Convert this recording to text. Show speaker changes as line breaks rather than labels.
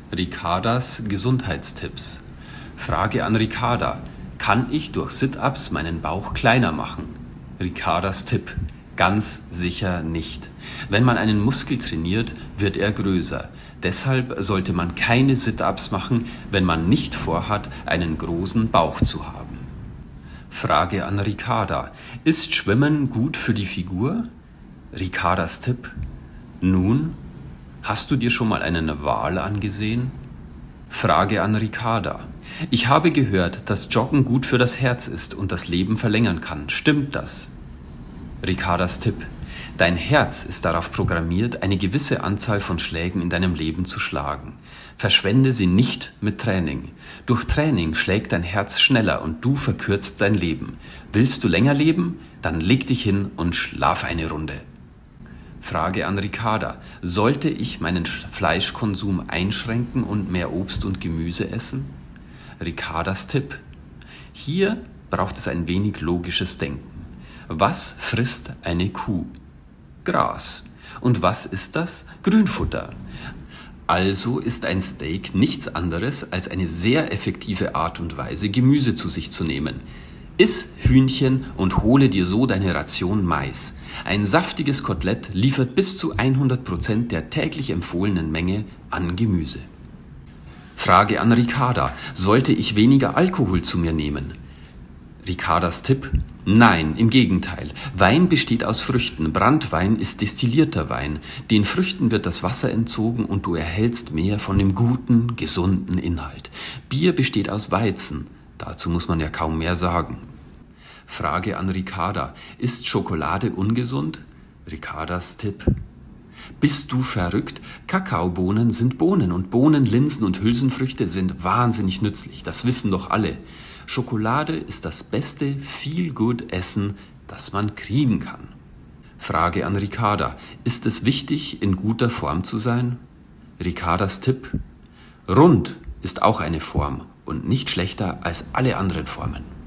Ricardas Gesundheitstipps. Frage an Ricarda: Kann ich durch Sit-Ups meinen Bauch kleiner machen? Ricardas Tipp: Ganz sicher nicht. Wenn man einen Muskel trainiert, wird er größer. Deshalb sollte man keine Sit-Ups machen, wenn man nicht vorhat, einen großen Bauch zu haben. Frage an Ricarda: Ist Schwimmen gut für die Figur? Ricardas Tipp: Nun, hast du dir schon mal einen Wal angesehen? Frage an Ricarda: Ich habe gehört, dass Joggen gut für das Herz ist und das Leben verlängern kann. Stimmt das? Ricardas Tipp: Dein Herz ist darauf programmiert, eine gewisse Anzahl von Schlägen in deinem Leben zu schlagen. Verschwende sie nicht mit Training. Durch Training schlägt dein Herz schneller und du verkürzt dein Leben. Willst du länger leben? Dann leg dich hin und schlaf eine Runde. Frage an Ricarda: Sollte ich meinen Fleischkonsum einschränken und mehr Obst und Gemüse essen? Ricardas Tipp: Hier braucht es ein wenig logisches Denken. Was frisst eine Kuh? Gras. Und was ist das? Grünfutter. Also ist ein Steak nichts anderes als eine sehr effektive Art und Weise, Gemüse zu sich zu nehmen. Iss Hühnchen und hole dir so deine Ration Mais. Ein saftiges Kotelett liefert bis zu 100% der täglich empfohlenen Menge an Gemüse. Frage an Ricarda: Sollte ich weniger Alkohol zu mir nehmen? Ricardas Tipp: Nein, im Gegenteil. Wein besteht aus Früchten. Branntwein ist destillierter Wein. Den Früchten wird das Wasser entzogen und du erhältst mehr von dem guten, gesunden Inhalt. Bier besteht aus Weizen. Dazu muss man ja kaum mehr sagen. Frage an Ricarda: Ist Schokolade ungesund? Ricardas Tipp: Bist du verrückt? Kakaobohnen sind Bohnen und Bohnen, Linsen und Hülsenfrüchte sind wahnsinnig nützlich. Das wissen doch alle. Schokolade ist das beste Feel-Good-Essen, das man kriegen kann. Frage an Ricarda: Ist es wichtig, in guter Form zu sein? Ricardas Tipp: Rund ist auch eine Form und nicht schlechter als alle anderen Formen.